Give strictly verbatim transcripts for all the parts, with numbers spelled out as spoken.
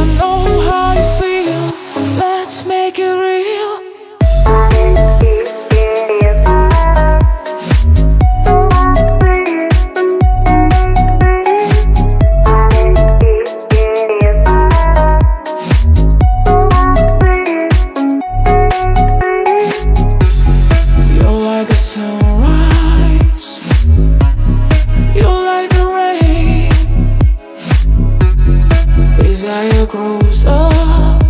know how you feel. Let's make it real. You're like the sunrise, you're like the rain. Desire grows up,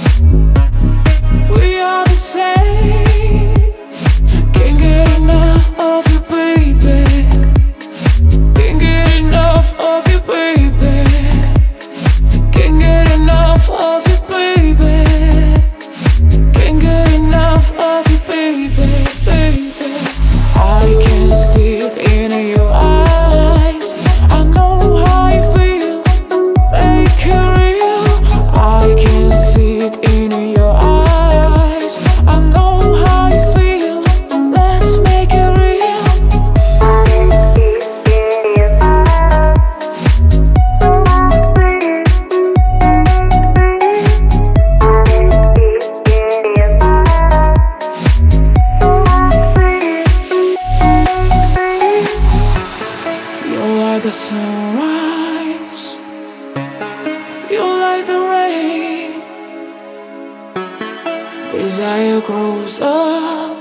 we are the same. Can't get enough of you, baby. Can't get enough of you, baby. Can't get enough of you, baby. Can't get enough of you, baby, baby. I can see it in your eyes. I know how you feel. Make it real. I can see it in your eyes. I know how you feel. Let's make it real. You're like the sunrise, you're like the rain. Desire grows up,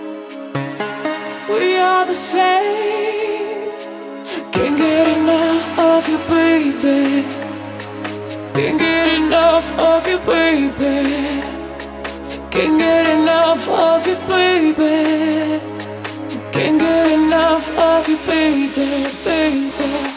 we are the same. Can't get enough of you, baby. Can't get enough of you, baby. Can't get enough of you, baby. Can't get enough of you, baby, baby.